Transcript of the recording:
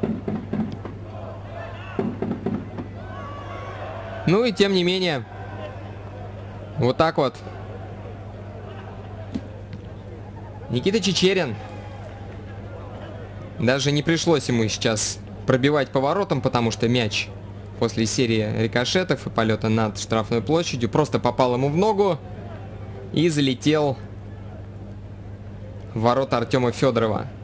Ну и тем не менее, вот так вот. Никита Чичерин. Даже не пришлось ему сейчас пробивать поворотом, потому что мяч после серии рикошетов и полета над штрафной площадью просто попал ему в ногу и залетел в ворота Артема Федорова.